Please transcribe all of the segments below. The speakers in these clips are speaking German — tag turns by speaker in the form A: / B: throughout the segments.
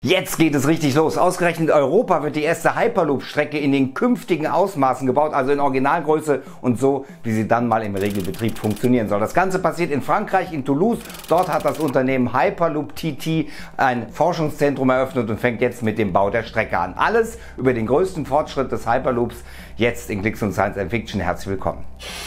A: Jetzt geht es richtig los. Ausgerechnet in Europa wird die erste Hyperloop-Strecke in den künftigen Ausmaßen gebaut, also in Originalgröße und so, wie sie dann mal im Regelbetrieb funktionieren soll. Das Ganze passiert in Frankreich, in Toulouse. Dort hat das Unternehmen Hyperloop TT ein Forschungszentrum eröffnet und fängt jetzt mit dem Bau der Strecke an. Alles über den größten Fortschritt des Hyperloops jetzt in Klicks und Science & Fiction. Herzlich willkommen.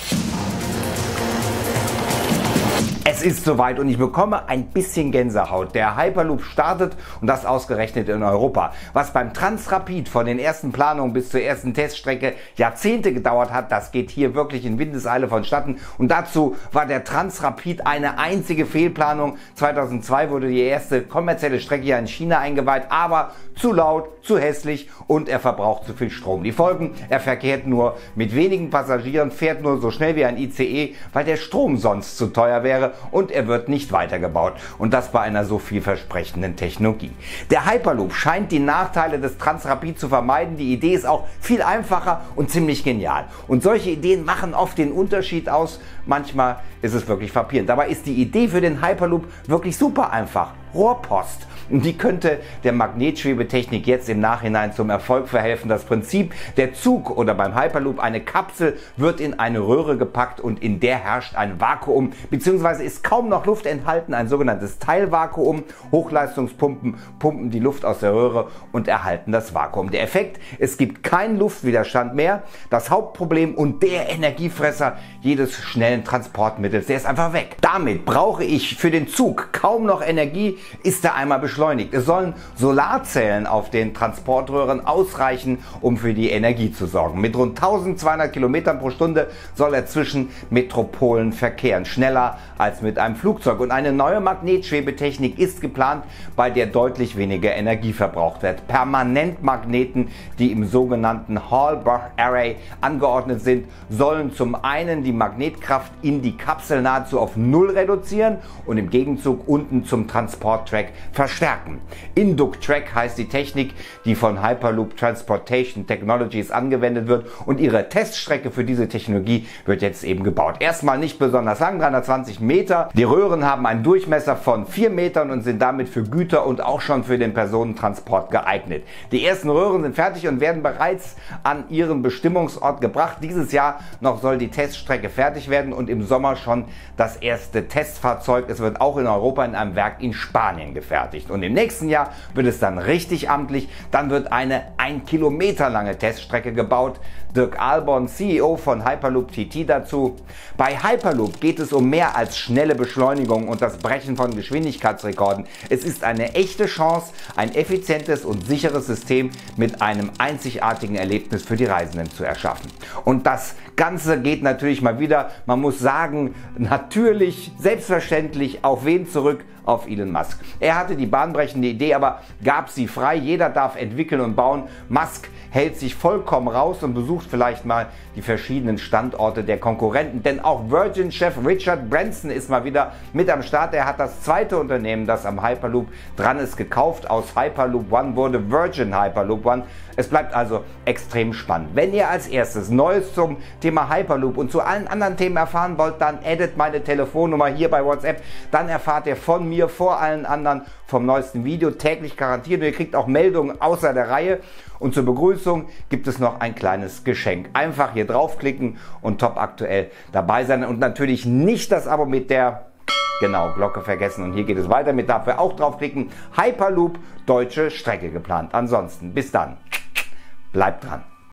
A: Es ist soweit und ich bekomme ein bisschen Gänsehaut. Der Hyperloop startet und das ausgerechnet in Europa. Was beim Transrapid von den ersten Planungen bis zur ersten Teststrecke Jahrzehnte gedauert hat, das geht hier wirklich in Windeseile vonstatten. Und dazu war der Transrapid eine einzige Fehlplanung. 2002 wurde die erste kommerzielle Strecke ja in China eingeweiht, aber zu laut, zu hässlich und er verbraucht zu viel Strom. Die Folgen: er verkehrt nur mit wenigen Passagieren, fährt nur so schnell wie ein ICE, weil der Strom sonst zu teuer wäre, und er wird nicht weitergebaut. Und das bei einer so vielversprechenden Technologie. Der Hyperloop scheint die Nachteile des Transrapid zu vermeiden. Die Idee ist auch viel einfacher und ziemlich genial. Und solche Ideen machen oft den Unterschied aus. Manchmal ist es wirklich frappierend. Dabei ist die Idee für den Hyperloop wirklich super einfach. Rohrpost. Und die könnte der Magnetschwebetechnik jetzt im Nachhinein zum Erfolg verhelfen. Das Prinzip: der Zug oder beim Hyperloop eine Kapsel wird in eine Röhre gepackt und in der herrscht ein Vakuum, beziehungsweise ist kaum noch Luft enthalten, ein sogenanntes Teilvakuum. Hochleistungspumpen pumpen die Luft aus der Röhre und erhalten das Vakuum. Der Effekt: es gibt keinen Luftwiderstand mehr. Das Hauptproblem und der Energiefresser jedes schnellen Transportmittels, der ist einfach weg. Damit brauche ich für den Zug kaum noch Energie, ist er einmal beschleunigt. Es sollen Solarzellen auf den Transportröhren ausreichen, um für die Energie zu sorgen. Mit rund 1200 Kilometern pro Stunde soll er zwischen Metropolen verkehren, schneller als mit einem Flugzeug. Und eine neue Magnetschwebetechnik ist geplant, bei der deutlich weniger Energie verbraucht wird. Permanentmagneten, die im sogenannten Hall-Bosch Array angeordnet sind, sollen zum einen die Magnetkraft in die Kapsel nahezu auf Null reduzieren und im Gegenzug unten zum Transporttrack verstärken. Induc-Track heißt die Technik, die von Hyperloop Transportation Technologies angewendet wird, und ihre Teststrecke für diese Technologie wird jetzt eben gebaut. Erstmal nicht besonders lang, 320 Meter. Die Röhren haben einen Durchmesser von 4 Metern und sind damit für Güter und auch schon für den Personentransport geeignet. Die ersten Röhren sind fertig und werden bereits an ihren Bestimmungsort gebracht. Dieses Jahr noch soll die Teststrecke fertig werden und im Sommer schon das erste Testfahrzeug. Es wird auch in Europa in einem Werk in Spanien gefertigt. Und im nächsten Jahr wird es dann richtig amtlich. Dann wird eine 1 Kilometer lange Teststrecke gebaut. Dirk Ahlborn, CEO von Hyperloop TT, dazu: bei Hyperloop geht es um mehr als schnelle Beschleunigung und das Brechen von Geschwindigkeitsrekorden. Es ist eine echte Chance, ein effizientes und sicheres System mit einem einzigartigen Erlebnis für die Reisenden zu erschaffen. Und das Ganze geht natürlich mal wieder, man muss sagen, natürlich, selbstverständlich auf wen zurück? Auf Elon Musk. Er hatte die bahnbrechende Idee, aber gab sie frei. Jeder darf entwickeln und bauen. Musk hält sich vollkommen raus und besucht vielleicht mal die verschiedenen Standorte der Konkurrenten. Denn auch Virgin-Chef Richard Branson ist mal wieder mit am Start. Er hat das zweite Unternehmen, das am Hyperloop dran ist, gekauft. Aus Hyperloop One wurde Virgin Hyperloop One. Es bleibt also extrem spannend. Wenn ihr als erstes Neues zum Thema Hyperloop und zu allen anderen Themen erfahren wollt, dann addet meine Telefonnummer hier bei WhatsApp. Dann erfahrt ihr von mir vor allen anderen vom neuesten Video, täglich garantiert. Und ihr kriegt auch Meldungen außer der Reihe. Und zur Begrüßung gibt es noch ein kleines Geschenk. Einfach hier draufklicken und top aktuell dabei sein. Und natürlich nicht das Abo mit der Glocke vergessen. Und hier geht es weiter mit, dafür auch draufklicken. Hyperloop, deutsche Strecke geplant. Ansonsten bis dann. Bleibt dran.